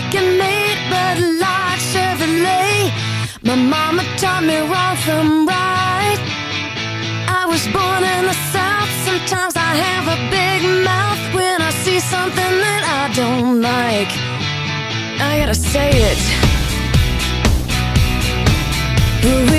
and made Bud Light Chevrolet. My mama taught me wrong from right. I was born in the South. Sometimes I have a big mouth. When I see something that I don't like, I gotta say it.